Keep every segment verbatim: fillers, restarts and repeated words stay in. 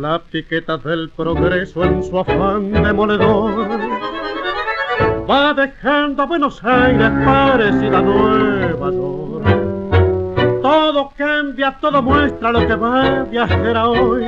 la piqueta del progreso en su afán demoledor va dejando a Buenos Aires parecida a Nueva York. Todo cambia, todo muestra lo que va a viajar hoy.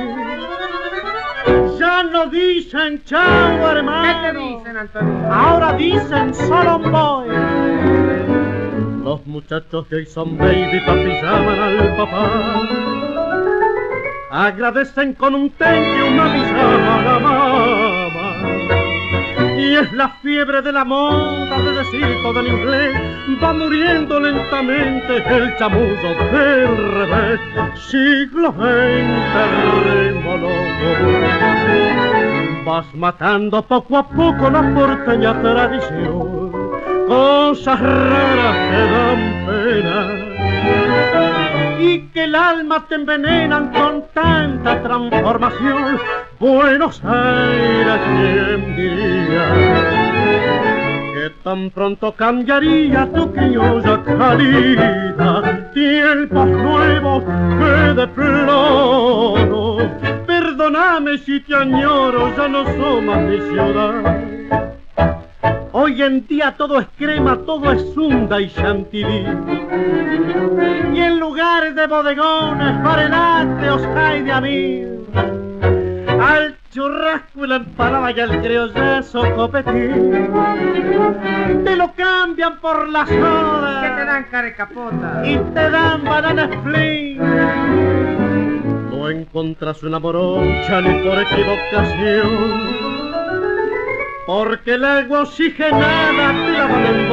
Ya no dicen chao, hermano. ¿Qué te dicen, Antonio? Ahora dicen solo voy. Los muchachos de hoy son baby, papi, llaman al papá. Agradecen con un thank you, mami, llama a la mamá. Y es la fiebre de la moda de decir todo en inglés. Va muriendo lentamente el chamullo del revés. Siglo veinte, ritmo loco. Vas matando poco a poco la porteña tradición. Cosas raras que dan pena y que el alma te envenenan con tanta transformación. Buenos Aires, ¿quién diría que tan pronto cambiaría tu criolla calida? Tiempos nuevos que de plano, perdóname si te añoro, ya no somos mi ciudad. Hoy en día todo es crema, todo es hunda y chantilly. Y en lugares de bodegones, barelácteos hay de a mil. Al churrasco y la empanada y al criollazo copetín te lo cambian por la soda. ¿Qué te dan, carecapota? Y te dan banana split. No encontras una morocha ni por equivocación, porque el agua oxigenada te la van en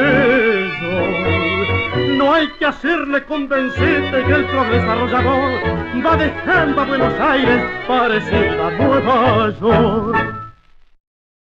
botellón. No hay que hacerle convencerte que el progreso arrollador va dejando a Buenos Aires parecida a Nueva York.